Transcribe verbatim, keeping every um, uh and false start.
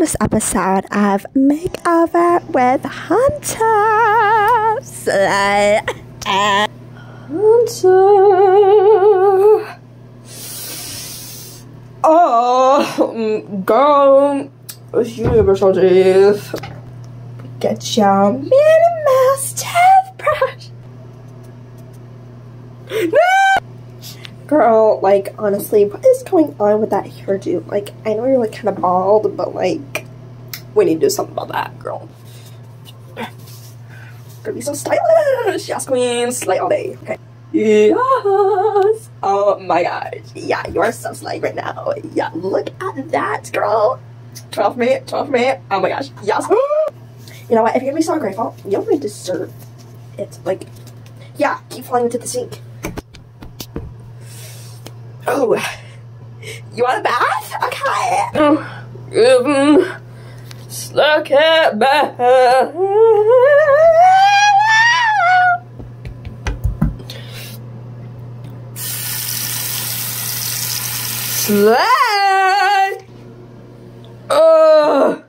this episode of Makeover with Hunter. Slay. Hunter. Oh, girl. Universal teeth. Get your Minnie Mouse toothbrush. No! Girl, like, honestly, what is going on with that hairdo? Like, I know you're, like, kind of bald, but, like, we need to do something about that, girl. Gonna be so stylish! Yes, queen! Slay all day. Okay. Yes! Oh my gosh. Yeah, you are so slay right now. Yeah, look at that, girl. twelve me, twelve me. Oh my gosh. Yes! You know what? If you're gonna be so grateful, you don't really deserve it. Like, yeah, keep falling into the sink. Oh, you want a bath? Okay. Oh, um, look at bath. Slay. Oh.